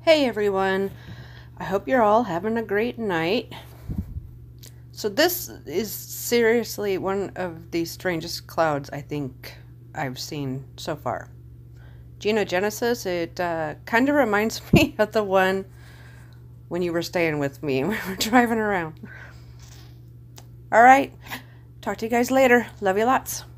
Hey everyone, I hope you're all having a great night. So this is seriously one of the strangest clouds I think I've seen so far. Genogenesis, it kind of reminds me of the one when you were staying with me and we were driving around. Alright, talk to you guys later. Love you lots.